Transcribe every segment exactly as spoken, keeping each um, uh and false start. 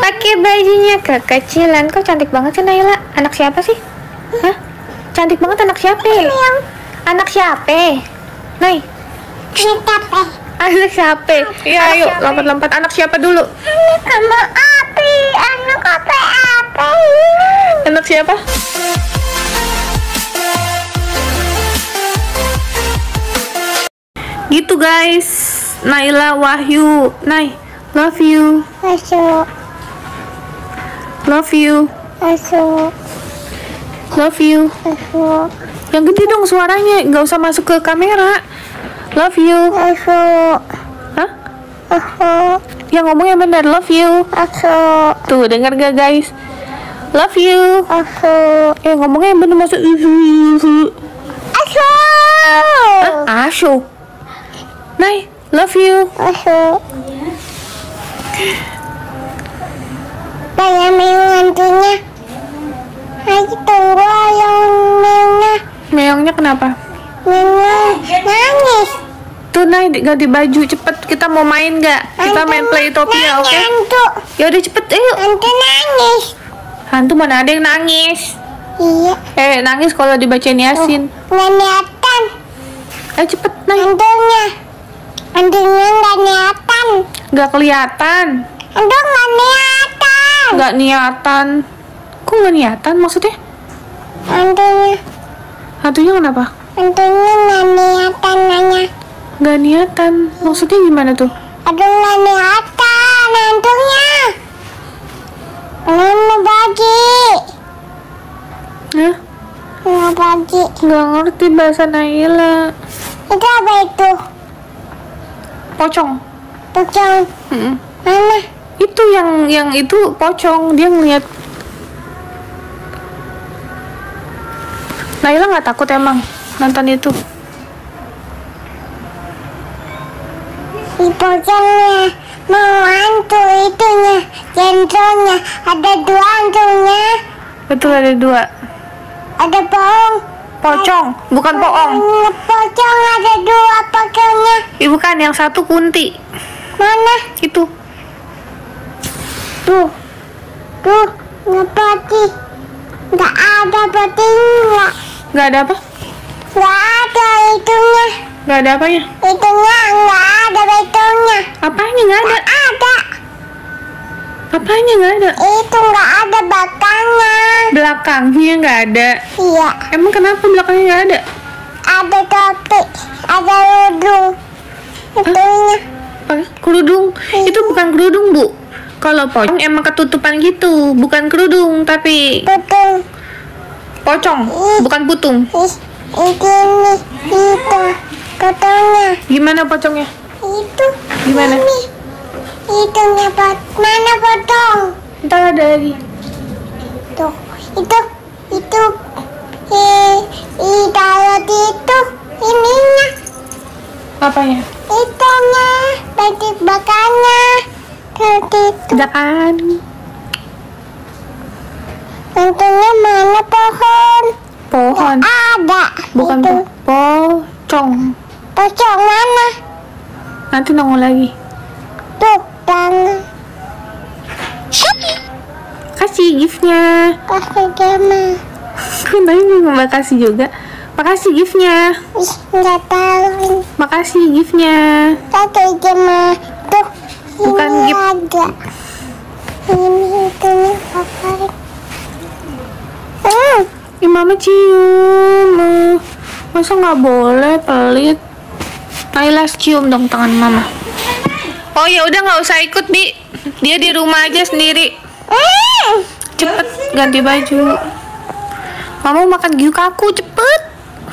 Pakai bajunya kekecilan. Kok cantik banget sih Naila? Anak siapa sih? Hah? Cantik banget anak siapa? Anak siapa? Nay. Siapa? Anak siapa? Iya, ayo lompat-lompat. Anak siapa dulu? Anak sama api. Anak apa apa? Anak siapa? Gitu guys. Naila Wahyu. Nay, love you. Masuk. Love you. Masuk. Love you. Masuk. Yang gede dong suaranya, nggak usah masuk ke kamera. Love you. Masuk. Hah? Masuk. Yang ngomongnya benar, love you. Masuk. Tuh, dengar gak guys? Love you. Masuk. Eh, ngomongnya yang benar masuk. Masuk. Hah? Asu. Nay, love you. Masuk. Banyak meong hantunya. Ayo tunggu yang meongnya. Meongnya kenapa? Meongnya nangis. Tuh Nay, ganti baju cepet. Kita mau main gak? Kita main Playtopia, oke? Okay? Hantu. Ya udah cepet, ayo. Hantu nangis. Hantu mana ada yang nangis? Iya. Eh, nangis kalau dibacain Yasin. Nggak niatan. Eh, cepet Nay. Hantunya. Hantunya nggak niatan. Gak kelihatan. Hantu nggak niatan. Gak niatan. Kok gak niatan maksudnya? Hantunya. Hantunya kenapa? Hantunya nggak niatan nanya. Gak niatan. Maksudnya gimana tuh? Aduh nggak niatan hantunya. Mana bagi? Hah? Nggak bagi. Gak ngerti bahasa Naila. Itu apa itu? Pocong. Pocong. Mm-mm. Mana? Itu yang yang itu pocong. Dia ngeliat. Naila nggak takut emang nonton itu? Di pocongnya mau hantu itunya, jentrongnya ada dua hantunya, Betul, ada dua. ada bohong. Pocong, bukan poong. Pocong ada dua pocongnya. Ih, bukan, yang satu kunti. Mana? Itu. Tuh, tuh ngepati. Nggak ada patinya. Nggak ada apa? Nggak ada itunya. Nggak ada apanya? Itunya nggak ada betulnya. Apanya nggak ada? Nggak ada. Apanya nggak ada? Itu nggak ada belakangnya. Belakangnya nggak ada. Iya. Emang kenapa belakangnya nggak ada? Ada topi, ada ludung. Itunya. Apa? Kerudung? Itu bukan kerudung, Bu. Kalau pocong emang ketutupan gitu, bukan kerudung, tapi Putung. pocong, bukan putung. Ih, itu nih, itu potongnya. Gimana pocongnya? Itu. Gimana? Ini. Itu pot. Mana potong? Ntar ada lagi. Tuh, itu, itu. Eh, i taruh di itu. Ininya. Apanya? Itunya, batik bakanya. Taruh di itu. Udah kan? Hantunya mana pohon? Pohon. Ada. Bukan itu. po- pocong. Pocong mana? Nanti nongol lagi. Tuh, tangan. Kasih giftnya. Kasih gema. Kok tadi mau makasih juga? Makasih giftnya. Ih, nggak tahu. Makasih giftnya. Kasih gema. Tuh, Bukan ini gift. ada. Ini itunya favorit. Hmm, Ih, Mama cium. Eh, Masa nggak boleh, pelit. Naila cium dong tangan Mama. Oh ya udah, nggak usah ikut, Bi. Dia di rumah aja sendiri. hmm. Cepet ganti baju. Mama mau makan gyuk aku, cepet.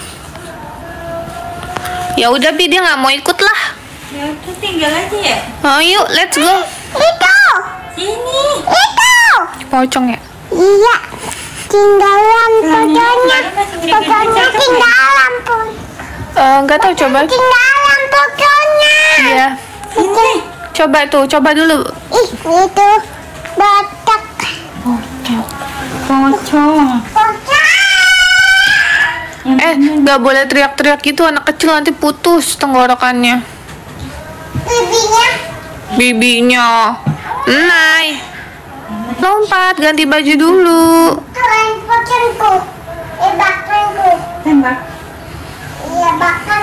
Ya udah, Bi, dia nggak mau ikut lah. Ya udah tinggal aja ya. Oh yuk, let's go. Itu, Sini. itu. Pocong ya? Iya, tinggalan pocongnya. Masih Pocongnya tinggalan pun. Eh, nggak tahu, coba. Tinggalan pocongnya. Iya. Itu, Coba tuh, coba dulu. ih, itu batak. Pocong. Pocong. Pocong. Eh, nggak boleh teriak-teriak gitu, anak kecil nanti putus tenggorokannya. Bibinya. Bibinya. Nay. Lompat, ganti baju dulu. Kalian pakanku. Eh, bakanku. Tembak. Iya, bakan.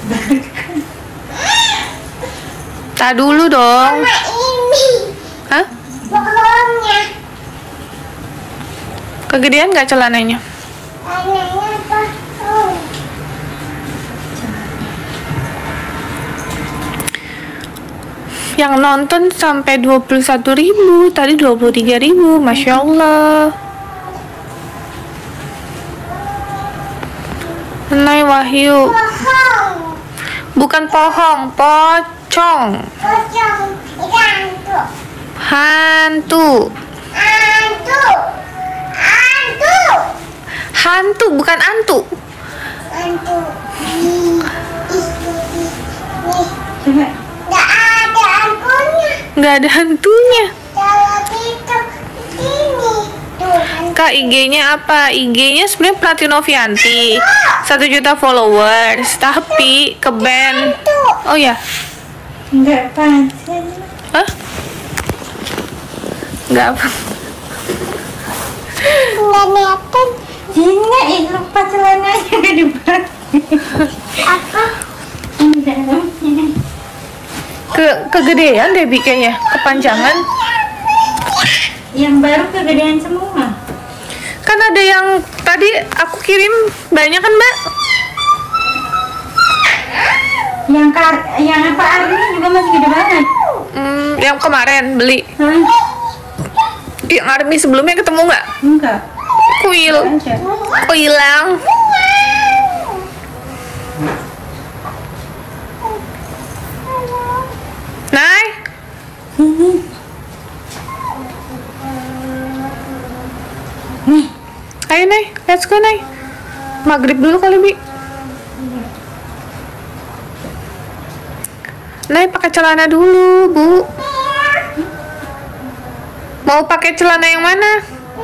Tak dulu dong. Sama ini. Hah? Bohongnya. Kegedean nggak celananya? Tanahnya apa? Oh. Yang nonton sampai dua puluh satu ribu, tadi dua puluh tiga ribu, Masya Allah. Nai Wahyu. Bohong. Bukan pohong, pocong. Pocong. Hantu. Hantu. Hantu. Hantu. Hantu, bukan antu. Hantu. Nih. Ih, nih. Nih. Coba. Nggak ada hantunya. Nggak ada hantunya. Kalau gitu, ini. Tuh, hantu. Kak, I G-nya apa? I G-nya sebenarnya Prati Novianti. Satu juta followers, tapi ke band. Oh ya, Enggak pancen. hah? Nggak apa. Nggak niatin. Jina, eh lupa celananya nggak dipakai. Apa? Ini dalamnya. Ke kegedean deh Bi kayaknya, kepanjangan. Yang baru kegedean semua. Kan ada yang tadi aku kirim banyak kan Mbak? Yang kar yang apa Arni juga masih gede banget. Hmm, yang kemarin beli. Hah? Yang Army sebelumnya ketemu nggak? Enggak. Kuil. Ada. Kok hilang? Nay, Sini. Nih, ayo Nay, let's go Nay. Maghrib dulu kali Bi. Nay pakai celana dulu Bu. Mau pakai celana yang mana?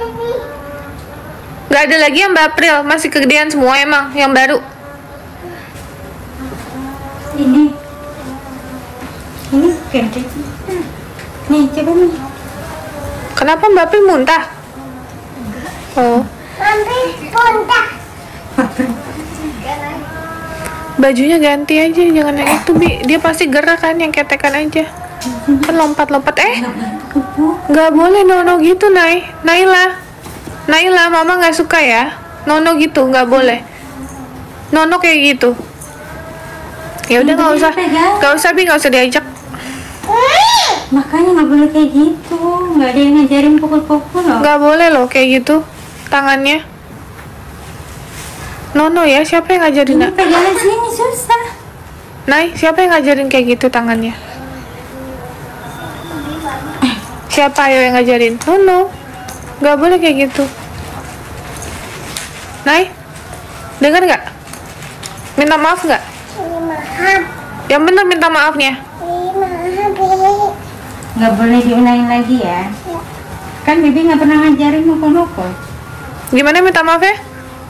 Gak ada lagi yang Mbak April, masih kegedean semua emang yang baru. ini. Ini gede. Nih, coba nih. Kenapa Mbak April muntah? Oh, Mami, punta. bajunya ganti aja, jangan yang itu Bi. Dia pasti gerak kan, yang ketekan aja. Kan lompat-lompat. Eh, nggak boleh nono gitu Nay. Naila, Naila, Mama nggak suka ya. Nono gitu, nggak boleh. Nono kayak gitu. Ya udah nggak usah, nggak usah Bi, nggak usah diajak. Makanya nggak boleh kayak gitu. Nggak ada yang ngajarin pukul-pukul loh. Nggak boleh loh kayak gitu tangannya. Nono ya, siapa yang ngajarin? Ini Nak? pegangan sini susah. Nay, siapa yang ngajarin kayak gitu tangannya? Siapa ayo yang ngajarin? Nono, nggak boleh kayak gitu. Nay, dengar nggak? Minta maaf nggak? Ini mahal. Yang bener minta maafnya. Ini mahal, Bi. Nggak boleh diulangin lagi ya. Kan Bibi nggak pernah ngajarin mukul-mukul. Gimana minta maaf ya?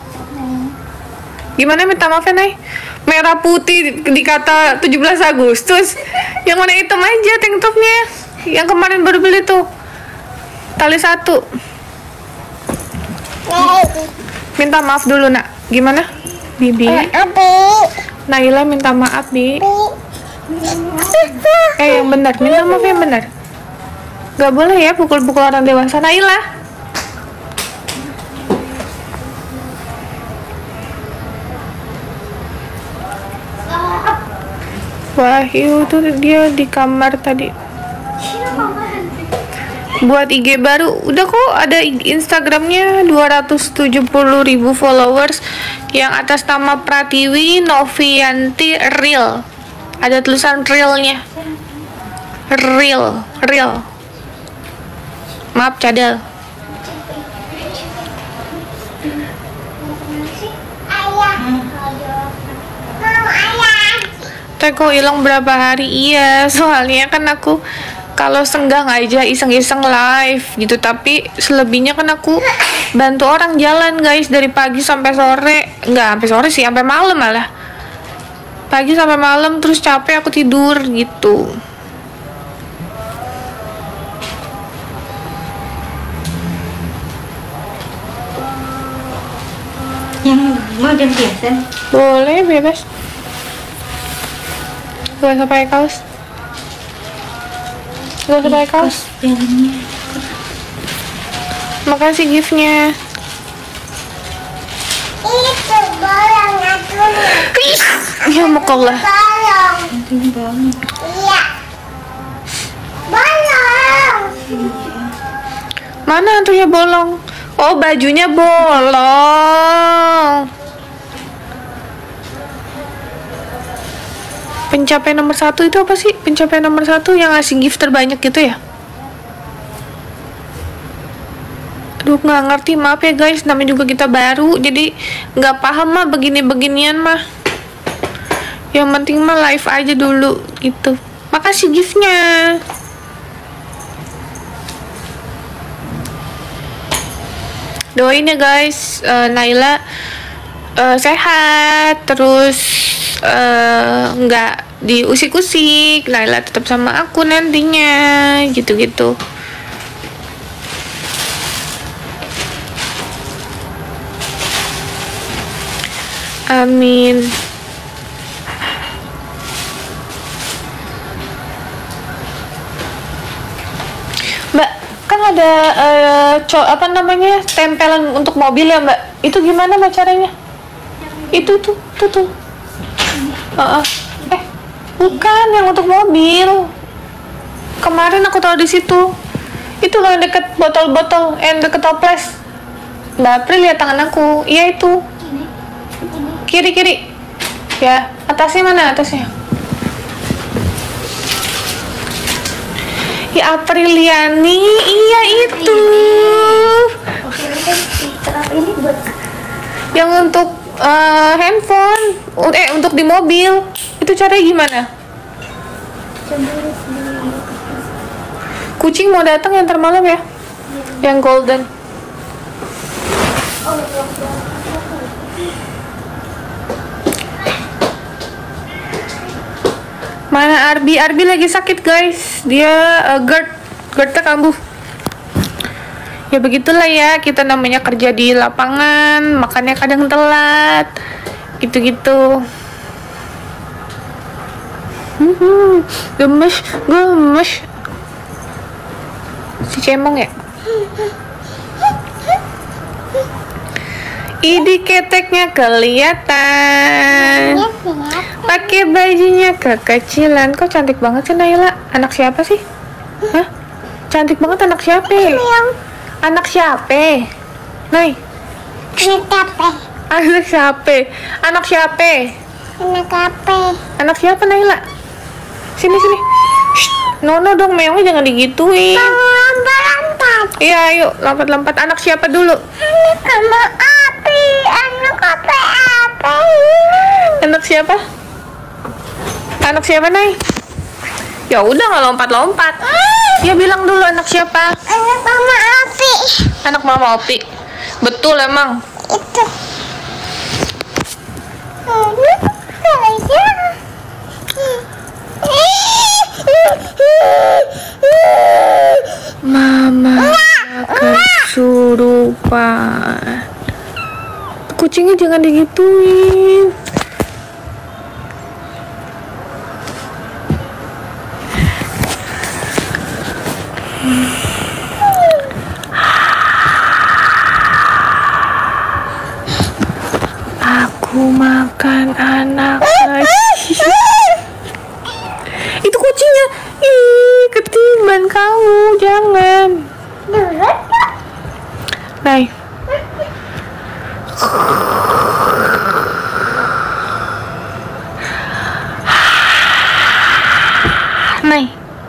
Gimana minta maaf ya, Nay? Merah putih dikata tujuh belas Agustus. Yang mana hitam aja tank topnya. Yang kemarin baru beli tuh. Tali satu. Nih, Minta maaf dulu, Nak. Gimana? Bibi. Abi. Naila minta maaf, Bi. Bi. Eh, yang benar. Minta maaf yang benar. Gak boleh ya pukul-pukul orang dewasa. Naila. Wahyu tuh dia di kamar tadi. Buat I G baru, udah kok ada Instagramnya dua ratus tujuh puluh ribu followers yang atas nama Pratiwi Novianti Real. Ada tulisan realnya. Real, real. Maaf cadel. Ayah. Mau ayah. Teko hilang berapa hari? Iya, soalnya kan aku kalau senggang aja iseng-iseng live gitu, tapi selebihnya kan aku bantu orang jalan guys dari pagi sampai sore. Nggak sampai sore sih, sampai malam malah. Pagi sampai malam terus capek aku tidur gitu. Yang model biasa. Boleh, bebas. Gak usah pakai kaos. Gak usah pakai kaos. Jalannya. Makasih giftnya. Itu bolong aku. Ya Allah. Bolong. Ini banget. Iya. Bolong. Mana hantunya bolong? Oh, bajunya bolong. Pencapaian nomor satu itu apa sih? Pencapaian nomor satu yang ngasih gift terbanyak gitu ya? Aduh, nggak ngerti, maaf ya guys, namanya juga kita baru, jadi nggak paham mah begini-beginian mah. Yang penting mah live aja dulu gitu. Makasih giftnya. Doain ya guys, uh, Naila uh, sehat, terus uh, nggak diusik-usik, Naila tetap sama aku nantinya, gitu-gitu. Amin. Mbak, kan ada uh, co apa namanya tempelan untuk mobil ya Mbak? Itu gimana Mbak caranya? Itu tuh, tuh tuh. Uh, uh. Eh, bukan yang untuk mobil. Kemarin aku taruh di situ. Itu loh yang deket botol-botol, yang deket toples. Mbak April lihat tangan aku. Iya itu. Kiri kiri. Ya, atasnya mana atasnya? Ya Apriliani, iya itu. Yang untuk uh, handphone, eh untuk di mobil. Itu caranya gimana? Kucing mau datang yang termalam ya? Yang golden. Mana Arbi? Arbi lagi sakit guys. Dia uh, GERD, GERD-nya kambuh. Ya begitulah ya, kita namanya kerja di lapangan, makannya kadang telat, gitu-gitu. Hmm, gemes, gemes. Si cemong ya. Idi keteknya kelihatan. Pakai bajunya kekecilan. Kok cantik banget sih Naila? Anak siapa sih? Hah? Cantik banget, anak siapa? Anak siapa? Nay. Anak apa? Anak siapa? Anak siapa? Anak apa? Anak siapa Naila? Sini sini. Shh, Nono dong, meongnya jangan digituin. Lompat-lompat. Iya, ayo lompat-lompat. Anak siapa dulu? Anak sama api. Anak apa? Apa? Anak siapa? Anak siapa, Nay? Ya udah nggak lompat-lompat. Ya bilang dulu anak siapa? Anak mama api. Anak Mama Opi. Betul emang. Itu. Anak saya. Mama kesurupan. Kucingnya jangan digituin. Aku makan anak kecil. Itu kucingnya. Ih, ketiban kamu, jangan. Nay. Nay.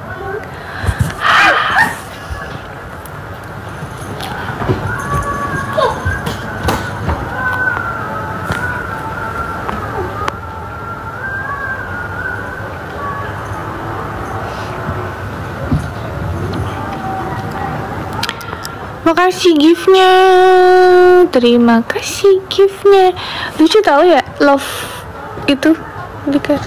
Makasih giftnya, terima kasih giftnya. Lucu tahu ya, love itu dekat.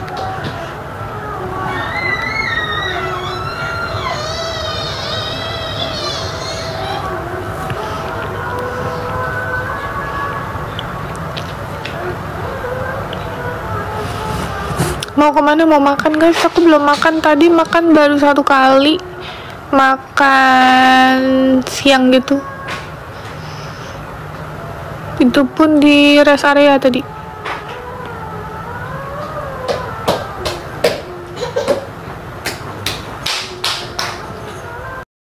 Mau kemana? Mau makan guys? Aku belum makan tadi, makan baru satu kali, makan siang gitu. Itu pun di rest area tadi.